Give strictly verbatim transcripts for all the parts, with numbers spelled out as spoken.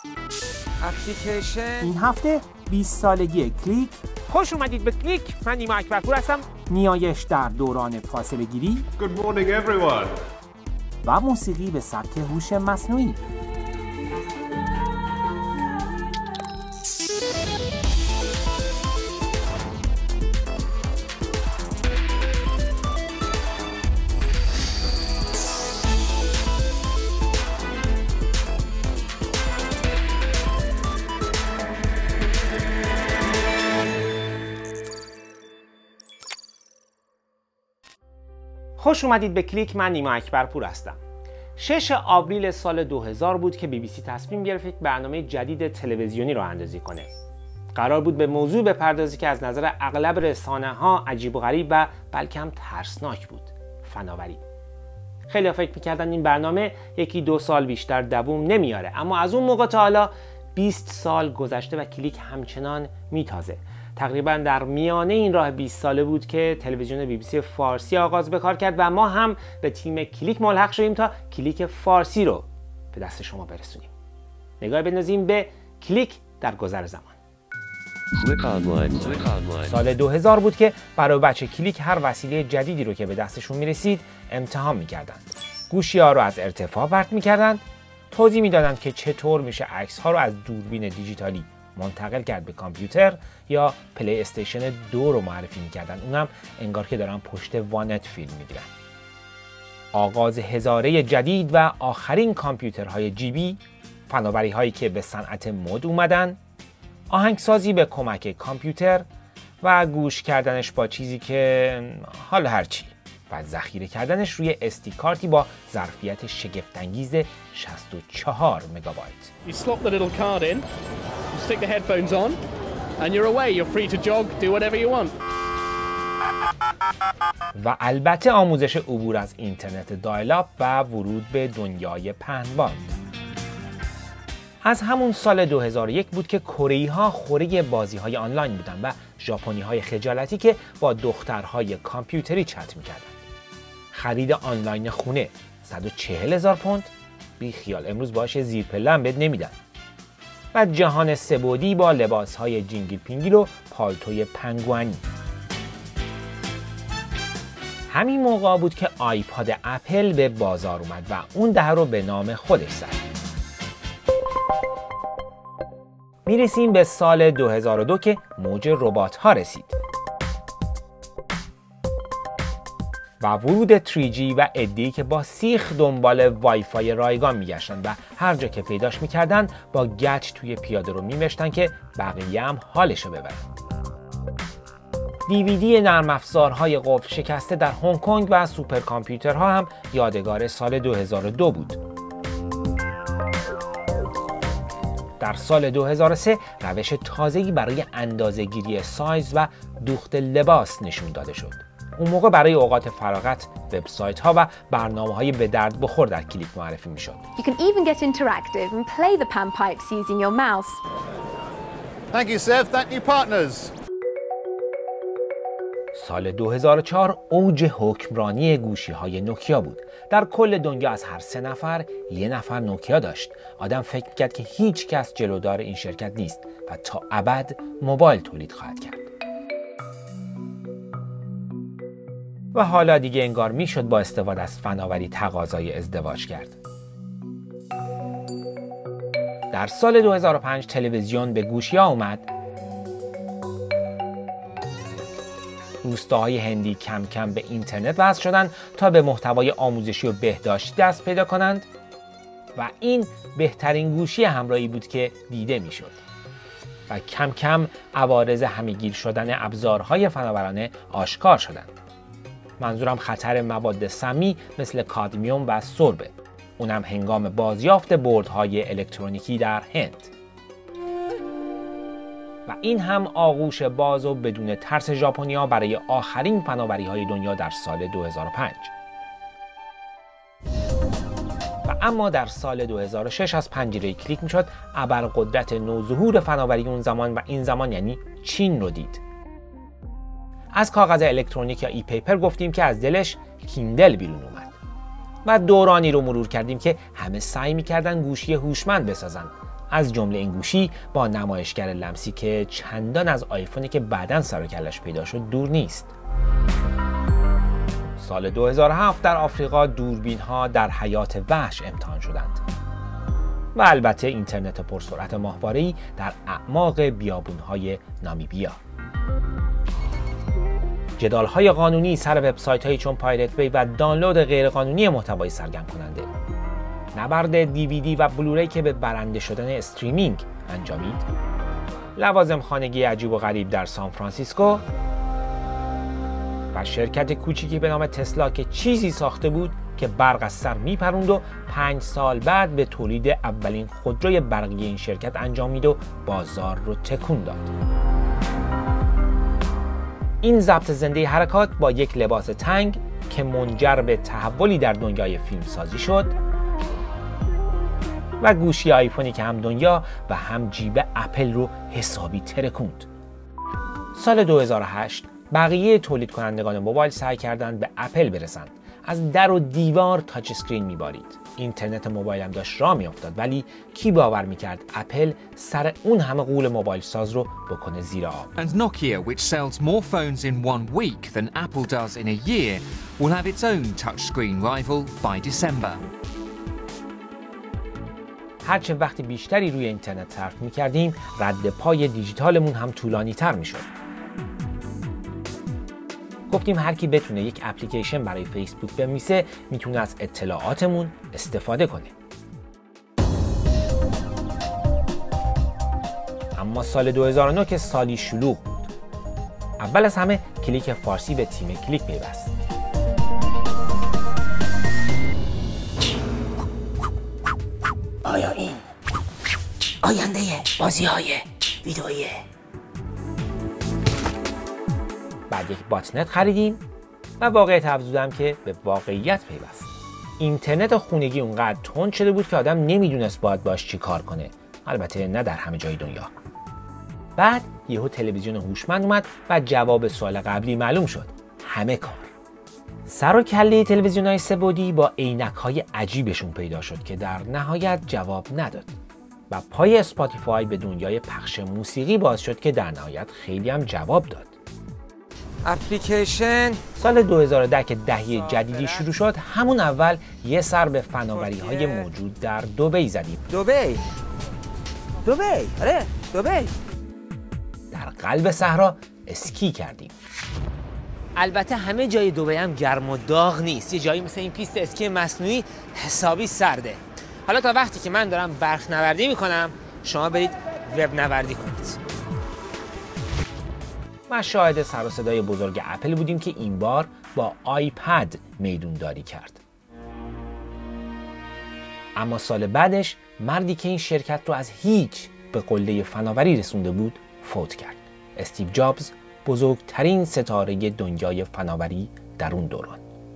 اپلیکیشن. این هفته بیست سالگی کلیک. خوش اومدید به کلیک. من نیما اکبرپور هستم. نیایش در دوران فاصله گیری. Good morning everyone. و موسیقی به سبک هوش مصنوعی. خوش اومدید به کلیک. من نیما اکبرپور هستم. شش آوریل سال دو هزار بود که بی بی سی تصمیم گرفت یک برنامه جدید تلویزیونی راه اندازی کنه. قرار بود به موضوع بپردازی که از نظر اغلب رسانه‌ها عجیب و غریب و بلکه هم ترسناک بود: فناوری. خیلی فکر می‌کردن این برنامه یکی دو سال بیشتر دوام نمیاره، اما از اون موقع تا حالا بیست سال گذشته و کلیک همچنان میتازه. تقریبا در میانه این راه بیست ساله بود که تلویزیون بی بی سی فارسی آغاز به کار کرد و ما هم به تیم کلیک ملحق شدیم تا کلیک فارسی رو به دست شما برسونیم. نگاه بندازیم به کلیک در گذر زمان. سال دو هزار بود که برای بچه کلیک هر وسیله جدیدی رو که به دستشون میرسید امتحان میکردند. گوشی ها رو از ارتفاع برد میکردند، توضیح میدادند که چطور میشه عکس ها رو از دوربین دیجیتالی منتقل کرد به کامپیوتر، یا پلی استیشن دو رو معرفی میکردن، اونم انگار که دارن پشت وانت فیلم میگیرن. آغاز هزاره جدید و آخرین کامپیوترهای جیبی، فناوری هایی که به صنعت مد اومدن، آهنگسازی به کمک کامپیوتر و گوش کردنش با چیزی که حالا هرچی، و ذخیره کردنش روی استی کارتی با ظرفیت شگفت‌انگیز شصت و چهار مگابایت. You slot the little card in, you stick the headphones on, and you're away. You're free to jog, do whatever you want. و البته آموزش عبور از اینترنت دایل-آپ و ورود به دنیای پهن‌باند. از همون سال دو هزار و یک بود که کره‌ای‌ها خوره بازی‌های آنلاین بودن و ژاپنی‌های خجالتی که با دخترهای کامپیوتری چت می‌کردن. خرید آنلاین خونه صد و چهل هزار پوند، بی خیال، امروز باهاش زیر پله هم بهت نمیدن. و جهان سه‌بعدی با لباس‌های جینگل پینگل و پالتوی پنگوئنی. همین موقع بود که آیپاد اپل به بازار اومد و اون دهه رو به نام خودش زد. میرسیم به سال دو هزار و دو که موج ربات‌ها رسید و ورود تری جی و عده‌ای که با سیخ دنبال وای فای رایگان میگشتن و هر جا که پیداش میکردن با گچ توی پیاده رو میمشتن که بقیه هم حالشو ببرن. دیویدی نرم افزارهای قفل شکسته در هنگ کنگ و سوپر کامپیوترها هم یادگار سال دو هزار و دو بود. در سال دو هزار و سه روش تازه‌ای برای اندازه‌گیری سایز و دوخت لباس نشون داده شد. اون موقع برای اوقات فراغت وبسایت‌ها و برنامه‌های به درد بخور در کلیک معرفی می‌شد. You can even get interactive and play the panpipes using your mouse. Thank you, Sev. Thank you, partners. سال دو هزار و چهار اوج حکمرانی گوشی‌های نوکیا بود. در کل دنیا از هر سه نفر یه نفر نوکیا داشت. آدم فکر می‌کرد که هیچ کس جلودار این شرکت نیست و تا ابد موبایل تولید خواهد کرد. و حالا دیگه انگار میشد با استفاده از فناوری تقاضای ازدواج کرد. در سال دو هزار و پنج تلویزیون به گوشی‌ها اومد. روستاهای هندی کم کم به اینترنت وصل شدند تا به محتوای آموزشی و بهداشتی دست پیدا کنند و این بهترین گوشی همراهی بود که دیده میشد. و کم کم عوارض همه‌گیر شدن ابزارهای فناورانه آشکار شدند. منظورم خطر مواد سمی مثل کادمیوم و سربه، اونم هنگام بازیافت بردهای الکترونیکی در هند. و این هم آغوش باز و بدون ترس ژاپنی‌ها برای آخرین فناوری‌های دنیا در سال دو هزار و پنج. و اما در سال دو هزار و شش از پنجره کلیک میشد ابرقدرت نوظهور فناوری اون زمان، و این زمان یعنی چین رو دید. از کاغذ الکترونیک یا ای پیپر گفتیم که از دلش کیندل بیرون اومد و دورانی رو مرور کردیم که همه سعی میکردن گوشی هوشمند بسازن، از جمله این گوشی با نمایشگر لمسی که چندان از آیفونی که بعداً سر و کلش پیدا شد دور نیست. سال دو هزار و هفت در آفریقا دوربین ها در حیات وحش امتحان شدند و البته اینترنت پرسرعت ماهواره‌ای در اعماق بیابون‌های نامیبیا. جدال‌های قانونی سر وبسایت‌هایی چون پایرت بی و دانلود غیرقانونی محتوای سرگرم کننده. نبرد دیویدی و بلوری که به برنده شدن استریمینگ انجامید. لوازم خانگی عجیب و غریب در سان فرانسیسکو و شرکت کوچیکی به نام تسلا که چیزی ساخته بود که برق از سر میپروند و پنج سال بعد به تولید اولین خودروی برقی این شرکت انجامید و بازار رو تکون داد. این ضبط زنده حرکات با یک لباس تنگ که منجر به تحولی در دنیای فیلمسازی شد و گوشی آیفونی که هم دنیا و هم جیب اپل رو حسابی ترکوند. سال دو هزار و هشت بقیه تولید کنندگان موبایل سعی کردند به اپل برسند. از در و دیوار تاچ اسکرین میبارید. اینترنت موبایل هم داشت راه میافتاد، ولی کی باور میکرد اپل سر اون همه غول موبایل ساز رو بکنه زیر آب. And Nokia, which sells more phones in one week than Apple does in a year, will have its own touchscreen rival by December. هرچه وقتی بیشتری روی اینترنت صرف میکردیم، رد پای دیجیتالمون هم طولانی تر میشد. گفتیم هر کی بتونه یک اپلیکیشن برای فیسبوک بنویسه میتونه از اطلاعاتمون استفاده کنه. اما سال دو هزار و نه که سالی شلوغ بود. اول از همه کلیک فارسی به تیم کلیک پیوست. آیا این آینده بازی‌های ویدئویی؟ بعد یک باتنت خریدیم و واقعیت افزودم که به واقعیت پیوست. اینترنت خونگی اونقدر تند شده بود که آدم نمیدونست باید باش چی کار کنه. البته نه در همه جای دنیا. بعد یهو تلویزیون هوشمند اومد و جواب سوال قبلی معلوم شد. همه کار. سر و کله تلویزیون‌های سه‌بعدی با عینک‌های عجیبشون پیدا شد که در نهایت جواب نداد. و پای اسپاتیفای به دنیای پخش موسیقی باز شد که در نهایت خیلی هم جواب داد. اپلیکیشن سال دو هزار و ده که دهه جدیدی شروع شد، همون اول یه سر به فناوری‌های موجود در دبی زدیم. دبی دبی آره دبی در قلب صحرا اسکی کردیم. البته همه جای دبی هم گرم و داغ نیست. یه جایی مثل این پیست اسکی مصنوعی حسابی سرده. حالا تا وقتی که من دارم برف نوردی میکنم، شما برید وب نوردی کنید. ما شاهد سر و صدای بزرگ اپل بودیم که این بار با آیپد میدونداری کرد. اما سال بعدش مردی که این شرکت رو از هیچ به قله فناوری رسونده بود فوت کرد. استیو جابز، بزرگترین ستاره دنیای فناوری در اون دوران.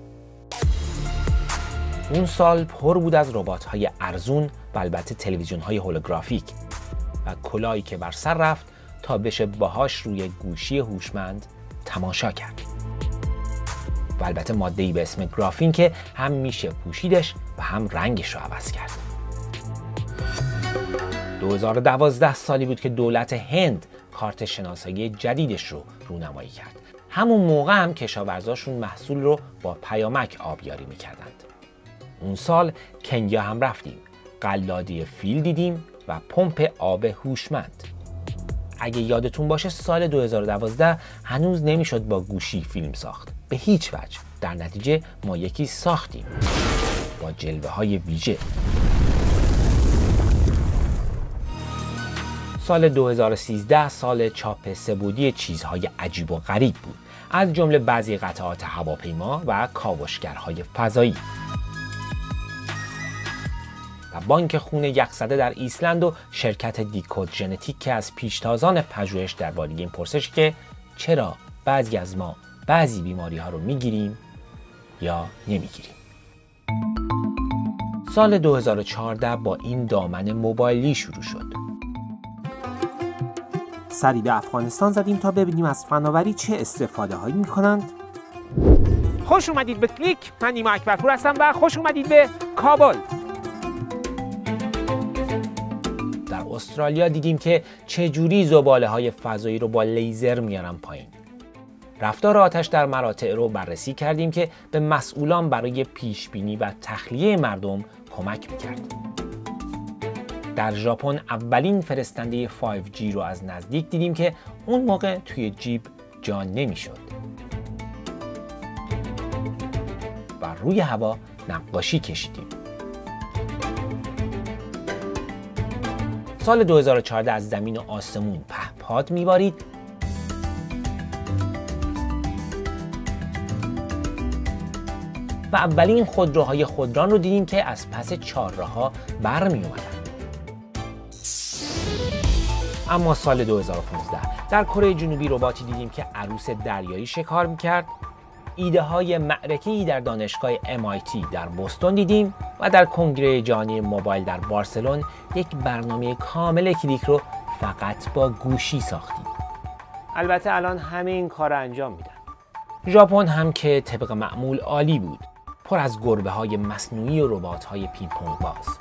اون سال پر بود از ربات‌های ارزون و البته تلویزیون‌های هولوگرافیک و کلاهی که بر سر رفت تا بشه باهاش روی گوشی هوشمند تماشا کرد. و البته ماده‌ای به اسم گرافین که هم میشه پوشیدش و هم رنگش رو عوض کرد. دو هزار و دوازده سالی بود که دولت هند کارت شناسایی جدیدش رو رونمایی کرد. همون موقع هم کشاورزاشون محصول رو با پیامک آبیاری میکردند. اون سال کنیا هم رفتیم. قلاده فیل دیدیم و پمپ آب هوشمند. اگه یادتون باشه سال دو هزار و دوازده هنوز نمیشد با گوشی فیلم ساخت. به هیچ وجه. در نتیجه ما یکی ساختیم با جلوه های ویژه. سال دو هزار و سیزده سال چاپ سه‌بعدی چیزهای عجیب و غریب بود، از جمله بعضی قطعات هواپیما و کاوشگرهای فضایی. و بانک خون یخزده در ایسلند و شرکت دیکود ژنتیک که از پیشتازان پژوهش درباره این پرسش که چرا بعضی از ما بعضی بیماری ها رو میگیریم یا نمیگیریم. سال دو هزار و چهارده با این دامن موبایلی شروع شد. سری به افغانستان زدیم تا ببینیم از فناوری چه استفاده هایی می کنند. خوش اومدید به کلیک. من نیما اکبرپور هستم و خوش اومدید به کابل. در استرالیا دیدیم که چجوری زباله های فضایی رو با لیزر میارن پایین. رفتار آتش در مراتع رو بررسی کردیم که به مسئولان برای پیشبینی و تخلیه مردم کمک میکرد. در ژاپن اولین فرستنده فایو جی رو از نزدیک دیدیم که اون موقع توی جیب جا نمیشد. و روی هوا نقاشی کشیدیم. سال دو هزار و چهارده از زمین و آسمون پهپاد میبارید و اولین خودروهای خودران رو دیدیم که از پس چهارراه‌ها برمی اومدن. اما سال دو هزار و پانزده در کره جنوبی رباتی دیدیم که عروس دریایی شکار میکرد. ایده های معرکه‌ای در دانشگاه ام آی تی در بوستون دیدیم و در کنگره جهانی موبایل در بارسلون یک برنامه کامل کلیک رو فقط با گوشی ساختیم. البته الان همه این کار رو انجام میدن. ژاپن هم که طبق معمول عالی بود، پر از گربه های مصنوعی و ربات های پینگ پونگ باز.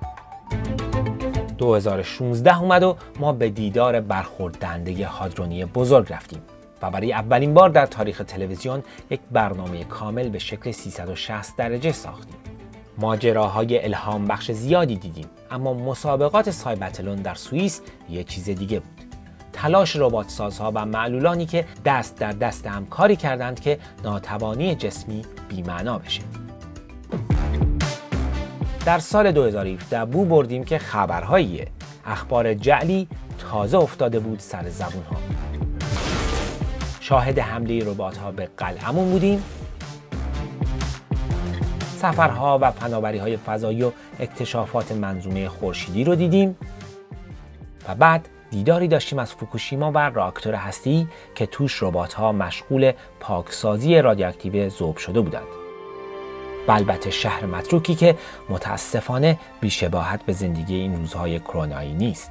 دو هزار و شانزده اومد و ما به دیدار برخورد دهنده هادرونی بزرگ رفتیم و برای اولین بار در تاریخ تلویزیون یک برنامه کامل به شکل سیصد و شصت درجه ساختیم. ماجراهای الهام بخش زیادی دیدیم، اما مسابقات سایبتلون در سوئیس یه چیز دیگه بود. تلاش ربات سازها و معلولانی که دست در دست هم کاری کردند که ناتوانی جسمی بی‌معنا بشه. در سال دو هزار و هفده بو بردیم که خبرهایی اخبار جعلی تازه افتاده بود سر زبون ها. شاهد حمله ربات ها به قلعه‌مون بودیم. سفرها و فناوری های فضایی و اکتشافات منظومه خورشیدی رو دیدیم و بعد دیداری داشتیم از فوکوشیما و راکتور هسته‌ای که توش ربات ها مشغول پاکسازی رادیواکتیو ذوب شده بودند. و البته شهر متروکی که متاسفانه بی‌شباهت به زندگی این روزهای کرونایی نیست.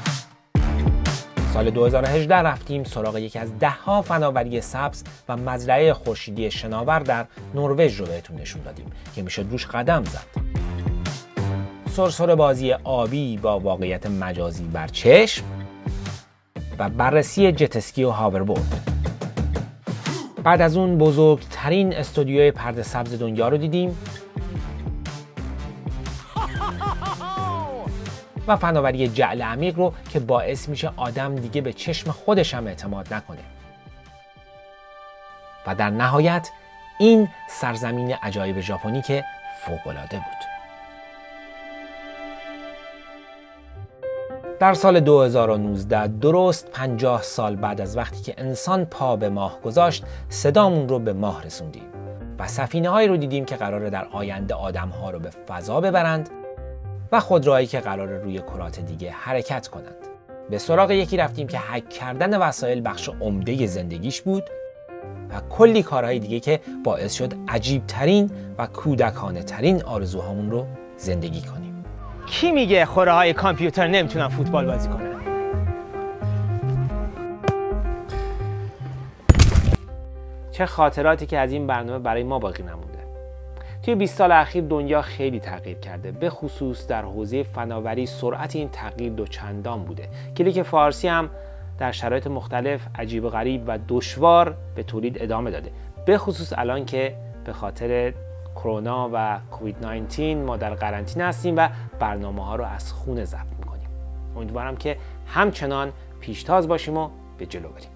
سال دو هزار و هجده رفتیم سراغ یکی از ده ها فناوری سبز و مزرعه خورشیدی شناور در نروژ رو بهتون نشون دادیم که میشد روش قدم زد. سرسره بازی آبی با واقعیت مجازی بر چشم و بررسی جت اسکی و هاوربورد. بعد از اون بزرگترین استودیوی پرده سبز دنیا رو دیدیم و فناوری جعل عمیق رو که باعث میشه آدم دیگه به چشم خودش هم اعتماد نکنه. و در نهایت این سرزمین عجایب ژاپنی که فوق‌العاده بود. در سال دو هزار و نوزده درست پنجاه سال بعد از وقتی که انسان پا به ماه گذاشت، صدامون رو به ماه رسوندیم و سفینه هایی رو دیدیم که قراره در آینده آدم ها رو به فضا ببرند و خودروهایی که قراره روی کرات دیگه حرکت کنند. به سراغ یکی رفتیم که هک کردن وسایل بخش عمده زندگیش بود و کلی کارهای دیگه که باعث شد عجیب ترین و کودکانه ترین آرزوهامون رو زندگی کنیم. کی میگه خوره های کامپیوتر نمیتونن فوتبال بازی کنن؟ چه خاطراتی که از این برنامه برای ما باقی نمونده. توی بیست سال اخیر دنیا خیلی تغییر کرده، به خصوص در حوزه فناوری سرعت این تغییر دوچندان بوده. کلیک فارسی هم در شرایط مختلف عجیب و غریب و دشوار به تولید ادامه داده، به خصوص الان که به خاطر کرونا و کووید نوزده ما در قرنطینه هستیم و برنامه ها رو از خونه ضبط میکنیم. امیدوارم که همچنان پیشتاز باشیم و به جلو بریم.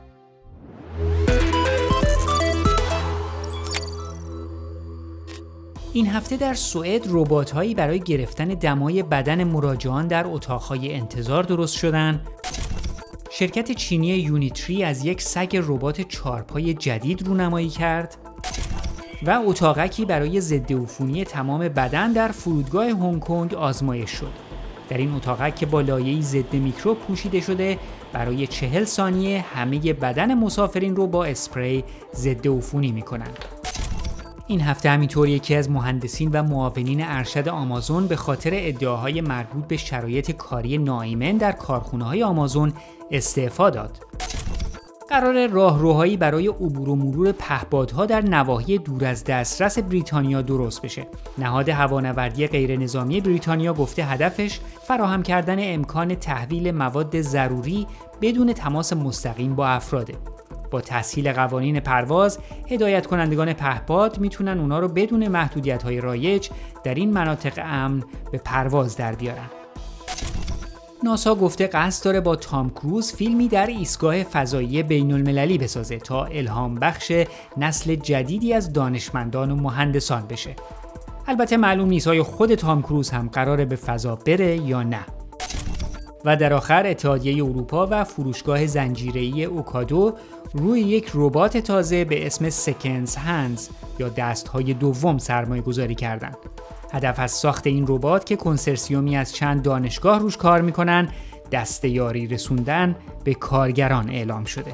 این هفته در سوئد ربات‌هایی برای گرفتن دمای بدن مراجعان در اتاق‌های انتظار درست شدن. شرکت چینی یونیتری از یک سگ ربات چارپای جدید رونمایی کرد و اتاقکی برای ضد عفونی تمام بدن در فرودگاه هنگ کنگ آزمایش شد. در این اتاقک که با لایه‌ای ضد میکروب پوشیده شده، برای چهل ثانیه همه بدن مسافرین رو با اسپری ضد عفونی می‌کنند. این هفته همینطور یکی از مهندسین و معاونین ارشد آمازون به خاطر ادعاهای مربوط به شرایط کاری ناایمن در کارخانه‌های آمازون استعفا داد. قرار راهروهایی برای عبور و مرور پهپادها در نواحی دور از دسترس بریتانیا درست بشه. نهاد هوانوردی غیرنظامی بریتانیا گفته هدفش فراهم کردن امکان تحویل مواد ضروری بدون تماس مستقیم با افراده. با تسهیل قوانین پرواز، هدایت کنندگان پهپاد میتونن اونا رو بدون محدودیت‌های رایج در این مناطق امن به پرواز در بیارن. ناسا گفته قصد داره با تام کروز فیلمی در ایستگاه فضایی بین المللی بسازه تا الهام بخش نسل جدیدی از دانشمندان و مهندسان بشه. البته معلوم نیست آیا خود تام کروز هم قراره به فضا بره یا نه. و در آخر اتحادیه اروپا و فروشگاه زنجیره‌ای اوکادو روی یک ربات تازه به اسم سکندز هندز یا دست‌های دوم سرمایه گذاری کردند. هدف از ساخت این ربات که کنسرسیومی از چند دانشگاه روش کار میکنن دسته‌یاری رسوندن به کارگران اعلام شده.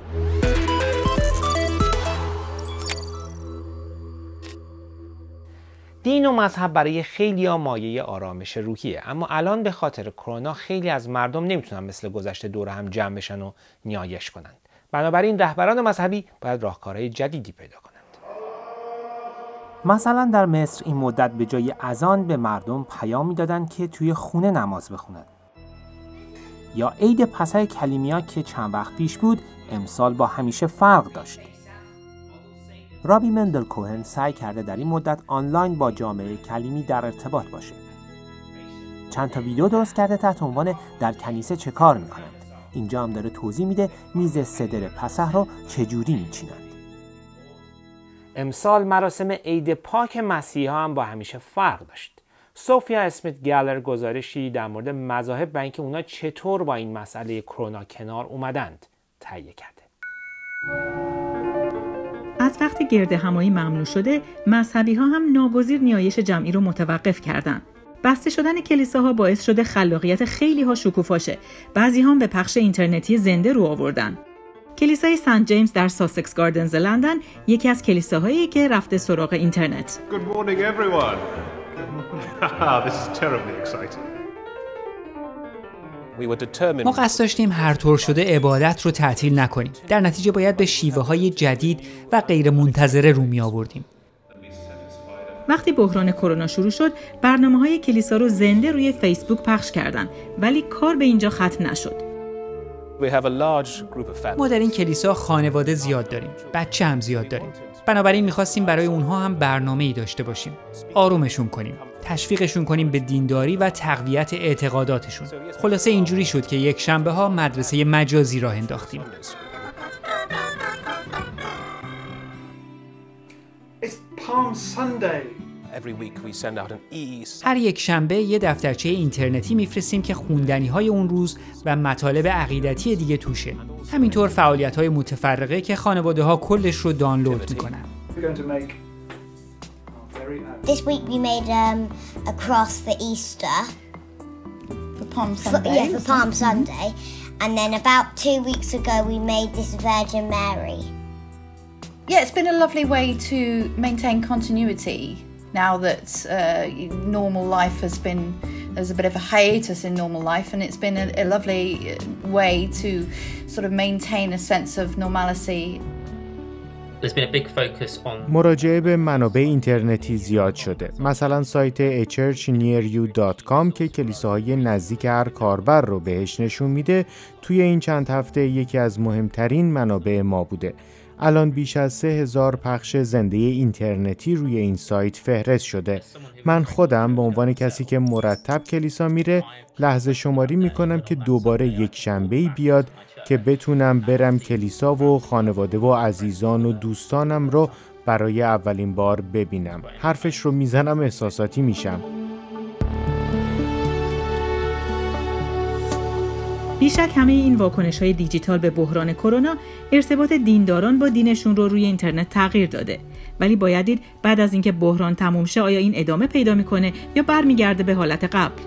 دین و مذهب برای خیلی‌ها مایه آرامش روحیه، اما الان به خاطر کرونا خیلی از مردم نمیتونن مثل گذشته دور هم جمع بشن و نیایش کنند. بنابراین رهبران مذهبی باید راهکارهای جدیدی پیدا کنند. مثلا در مصر این مدت به جای اذان به مردم پیام میدادن که توی خونه نماز بخونن. یا عید پسح کلیمیا که چند وقت پیش بود امسال با همیشه فرق داشت. رابی مندل کوهن سعی کرده در این مدت آنلاین با جامعه کلیمی در ارتباط باشه. چند تا ویدیو درست کرده تحت عنوان در کنیسه چه کار میکنند. اینجا هم داره توضیح میده میز صدر پسح رو چجوری میچینند. امسال مراسم عید پاک مسیحا هم با همیشه فرق داشت. سوفیا اسمیت گالر گزارشی در مورد مذاهب و اینکه اونا چطور با این مسئله کرونا کنار اومدند تهیه کرده. از وقتی گرد همایی ممنوع شده، مذهبی ها هم ناگزیر نیایش جمعی رو متوقف کردن. بسته شدن کلیساها باعث شده خلاقیت خیلی ها شکوفا شه. بعضی هم به پخش اینترنتی زنده رو آوردن. کلیسای سنت جیمز در ساسکس گاردنز لندن یکی از کلیساهایی که رفته سراغ اینترنت. Good morning everyone. This is terribly exciting. ما قصد داشتیم هر طور شده عبادت رو تعطیل نکنیم. در نتیجه باید به شیوه های جدید و غیر منتظره رو می آوردیم. وقتی بحران کرونا شروع شد، برنامه‌های کلیسا رو زنده روی فیسبوک پخش کردن، ولی کار به اینجا ختم نشد. ما در این کلیسا خانواده زیاد داریم، بچه هم زیاد داریم. بنابراین می‌خواستیم برای اونها هم برنامه‌ای داشته باشیم. آرومشون کنیم، تشویقشون کنیم به دینداری و تقویت اعتقاداتشون. خلاصه اینجوری شد که یک شنبه ها مدرسه مجازی راه انداختیم. هر یک شنبه یه دفترچه اینترنتی میفرستیم که خوندنی‌های اون روز و مطالب عقیدتی دیگه توشه. همینطور فعالیت‌های متفرقه که خانواده‌ها کلش رو دانلود میکنن. This week we made um, a cross for Easter. For Palm Sunday. For, yeah, for Palm Sunday. And then about two weeks ago we made this Virgin Mary. Yeah, it's been a lovely way to maintain continuity now that uh, normal life has been, there's a bit of a hiatus in normal life, and it's been a, a lovely way to sort of maintain a sense of normalcy. مراجعه به منابع اینترنتی زیاد شده. مثلا سایت a church near you dot com که کلیساهای نزدیک هر کاربر رو بهش نشون میده، توی این چند هفته یکی از مهمترین منابع ما بوده. الان بیش از سه هزار پخش زنده اینترنتی روی این سایت فهرست شده. من خودم به عنوان کسی که مرتب کلیسا میره لحظه شماری میکنم که دوباره یک شنبه‌ای بیاد که بتونم برم کلیسا و خانواده و عزیزان و دوستانم رو برای اولین بار ببینم. حرفش رو میزنم احساساتی میشم. بیشک همه این واکنش‌های دیجیتال به بحران کرونا ارتباط دینداران با دینشون رو روی اینترنت تغییر داده. ولی باید دید بعد از اینکه بحران تموم شه آیا این ادامه پیدا میکنه یا برمیگرده به حالت قبل.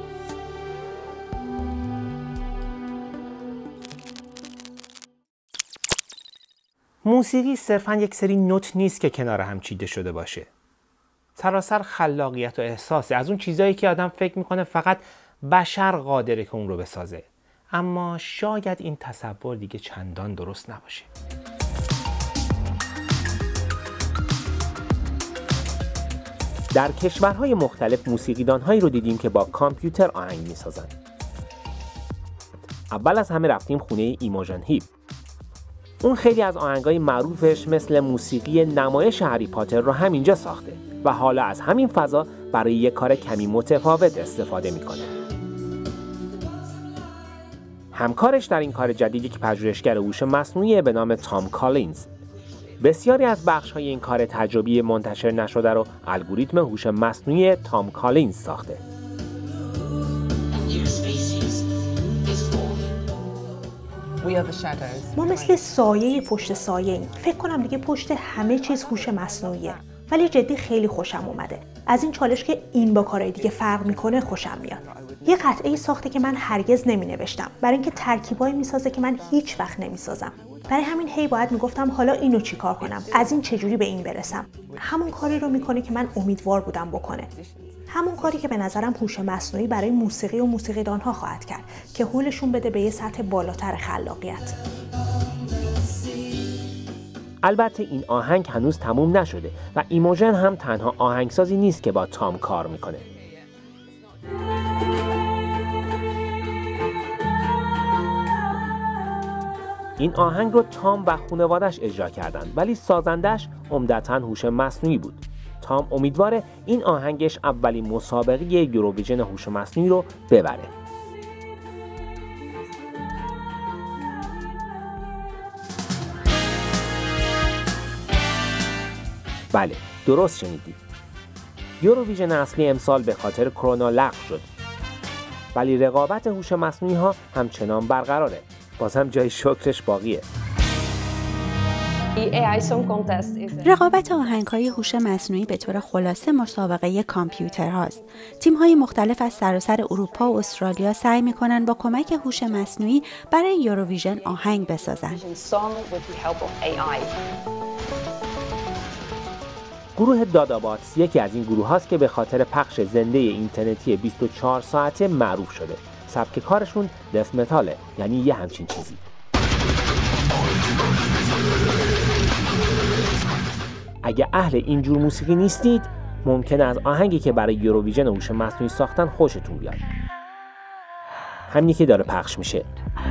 موسیقی صرفاً یک سری نوت نیست که کنار هم چیده شده باشه. سراسر خلاقیت و احساسه، از اون چیزایی که آدم فکر میکنه فقط بشر قادره که اون رو بسازه. اما شاید این تصور دیگه چندان درست نباشه. در کشورهای مختلف موسیقیدان‌هایی رو دیدیم که با کامپیوتر آهنگ می‌سازن. اول از همه رفتیم خونه ایموژن هیپ. اون خیلی از آهنگای معروفش مثل موسیقی نمایش هری پاتر رو همینجا ساخته و حالا از همین فضا برای یک کار کمی متفاوت استفاده می‌کنه. همکارش در این کار جدیدی که پژوهشگر هوش مصنوعی به نام تام کالینز. بسیاری از بخش‌های این کار تجربی منتشر نشده رو الگوریتم هوش مصنوعی تام کالینز ساخته. ما مثل سایه پشت سایه ایم. فکر کنم دیگه پشت همه چیز هوش مصنوعیه. ولی جدی خیلی خوشم اومده. از این چالش که این با کارهای دیگه فرق میکنه خوشم میاد. یه قطعه ساخته که من هرگز نمی نوشتم. برای اینکه ترکیبایی میسازه که من هیچ وقت نمیسازم. برای همین هی باید میگفتم حالا اینو چیکار کنم؟ از این چجوری به این برسم؟ همون کاری رو میکنه که من امیدوار بودم بکنه. همون کاری که به نظرم هوش مصنوعی برای موسیقی و موسیقیدان‌ها خواهد کرد که حولشون بده به یه سطح بالاتر خلاقیت. البته این آهنگ هنوز تموم نشده و ایموژن هم تنها آهنگسازی نیست که با تام کار میکنه. این آهنگ رو تام و خانواده‌اش اجرا کردند ولی سازندش عمدتاً هوش مصنوعی بود. تام امیدواره این آهنگش اولین مسابقه یوروویژن هوش مصنوعی رو ببره. بله، درست شنیدید. یوروویژن اصلی امسال به خاطر کرونا لغو شد. ولی رقابت هوش مصنوعی ها همچنان برقراره. بازم جای شکرش باقیه. رقابت آهنگ‌های هوش مصنوعی به طور خلاصه مسابقه کامپیوتر هاست. تیم‌های مختلف از سراسر اروپا و استرالیا سعی می‌کنند با کمک هوش مصنوعی برای یوروویژن آهنگ بسازند. گروه داداباتس یکی از این گروه هاست که به خاطر پخش زنده اینترنتی بیست و چهار ساعته معروف شده. سبک کارشون دث متاله، یعنی یه همچین چیزی. اگه اهل این جور موسیقی نیستید، ممکنه از آهنگی که برای یوروویژن هوش مصنوعی ساختن خوشتون بیاد. همینی که داره پخش میشه.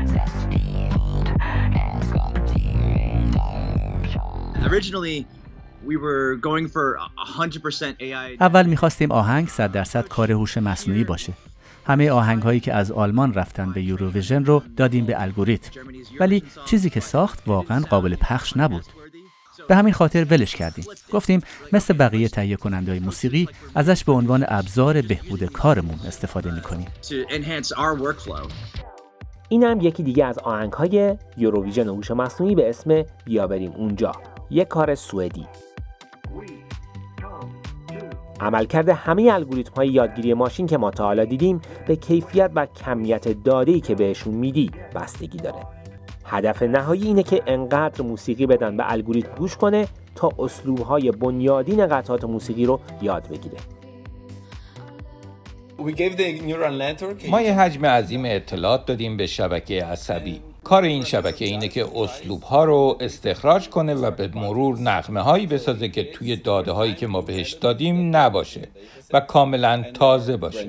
Originally we were going for one hundred percent A I. اول می‌خواستیم آهنگ صد درصد کار هوش مصنوعی باشه. همه آهنگ‌هایی که از آلمان رفتن به یوروویژن رو دادیم به الگوریتم. ولی چیزی که ساخت واقعاً قابل پخش نبود. به همین خاطر ولش کردیم. گفتیم مثل بقیه تهیه کننده‌های موسیقی ازش به عنوان ابزار بهبود کارمون استفاده می‌کنیم. این هم یکی دیگه از آهنگ‌های یوروویژن هوش مصنوعی به اسم بیا بریم اونجا. یک کار سوئدی. عملکرد همه الگوریتم‌های یادگیری ماشین که ما تا حالا دیدیم به کیفیت و کمیت داده‌ای که بهشون میدی بستگی داره. هدف نهایی اینه که انقدر موسیقی بدن به الگوریتم گوش کنه تا اسلوب‌های بنیادین قطعات موسیقی رو یاد بگیره. ما یه حجم عظیم اطلاعات دادیم به شبکه عصبی. کار این شبکه اینه که اسلوب‌ها رو استخراج کنه و به مرور نغمه‌هایی بسازه که توی داده‌هایی که ما بهش دادیم نباشه و کاملاً تازه باشه.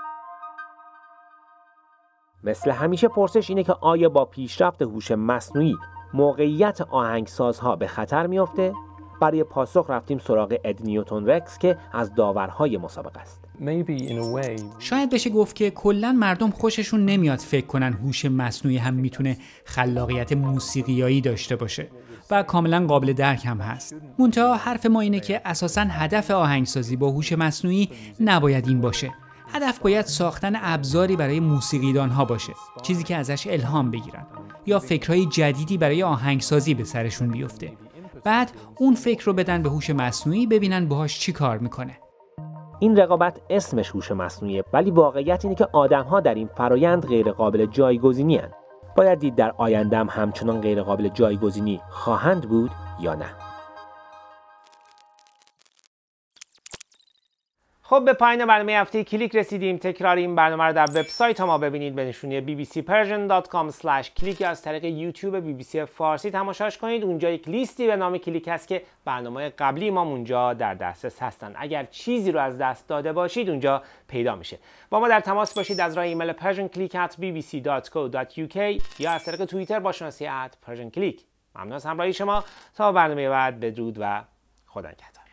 مثل همیشه پرسش اینه که آیا با پیشرفت هوش مصنوعی موقعیت آهنگسازها به خطر میفته؟ برای پاسخ رفتیم سراغ اد نیوتن رکس که از داورهای مسابقه است. شاید بشه گفت که کلاً مردم خوششون نمیاد فکر کنن هوش مصنوعی هم میتونه خلاقیت موسیقیایی داشته باشه و کاملاً قابل درک هم هست. منتها حرف ما اینه که اساساً هدف آهنگسازی با هوش مصنوعی نباید این باشه. هدف باید ساختن ابزاری برای موسیقیدان‌ها باشه، چیزی که ازش الهام بگیرن یا فکرهای جدیدی برای آهنگسازی به سرشون بیفته. بعد اون فکر رو بدن به هوش مصنوعی ببینن باهاش چی کار میکنه. این رقابت اسمش هوش مصنوعیه، ولی واقعیت اینه که آدم‌ها در این فرایند غیر قابل جایگزینی هستند. باید دید در آینده هم همچنان غیر قابل جایگزینی خواهند بود یا نه. خب به پایان برنامه هفته کلیک رسیدیم. تکرار این برنامه رو در وبسایت ما ببینید به نشونی بی بی سی پرژن دات کام اسلش کلیک یا از طریق یوتیوب بی بی سی فارسی تماشاش کنید. اونجا یک لیستی به نام کلیک هست که برنامه قبلی ما اونجا در دسترس هستن. اگر چیزی رو از دست داده باشید اونجا پیدا میشه. با ما در تماس باشید از راه ایمیل پرژن کلیک ات بی بی سی دات کو دات یو کی یا از طریق توییتر با شناسی ات پرژن کلیک. ممنون از همراهی شما. تا برنامه بعد، بدرود و خدا نگهدار.